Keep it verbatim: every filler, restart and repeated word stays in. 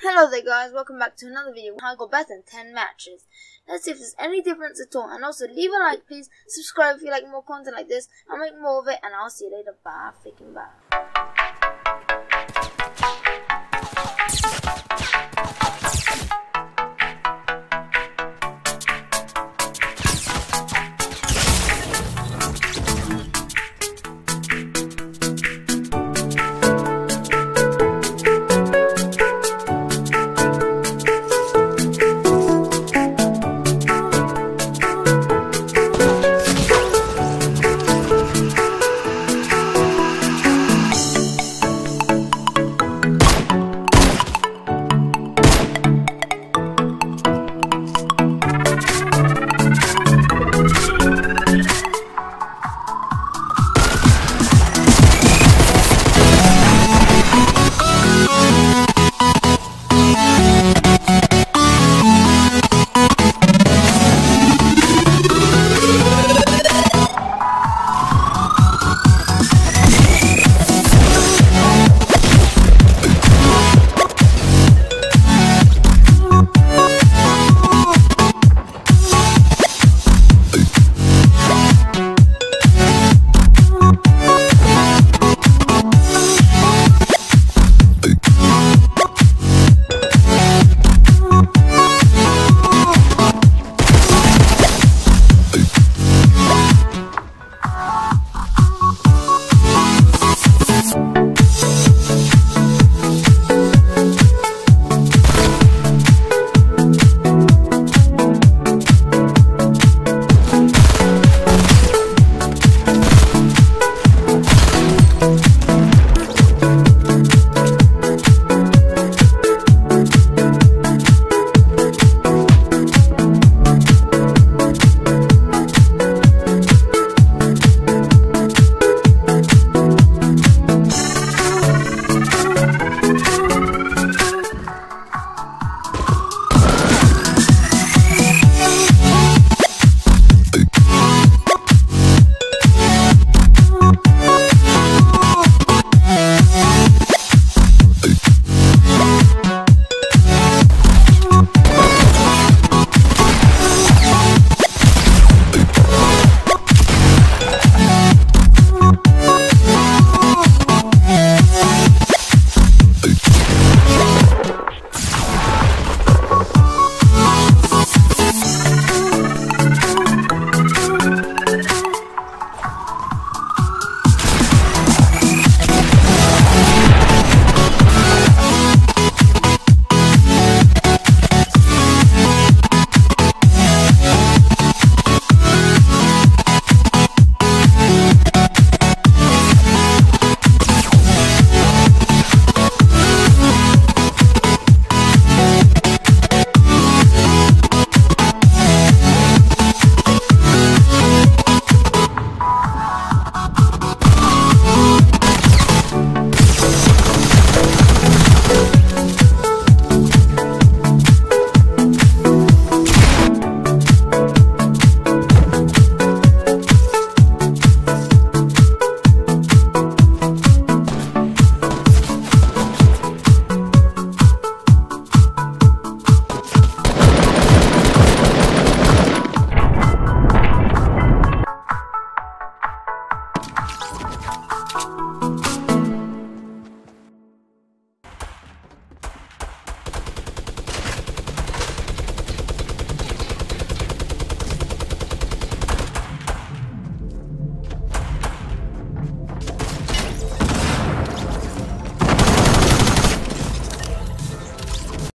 Hello there guys, welcome back to another video where I got better than ten matches. Let's see if there's any difference at all, and also leave a like please, subscribe if you like more content like this, I'll make more of it, and I'll see you later, bye freaking bye.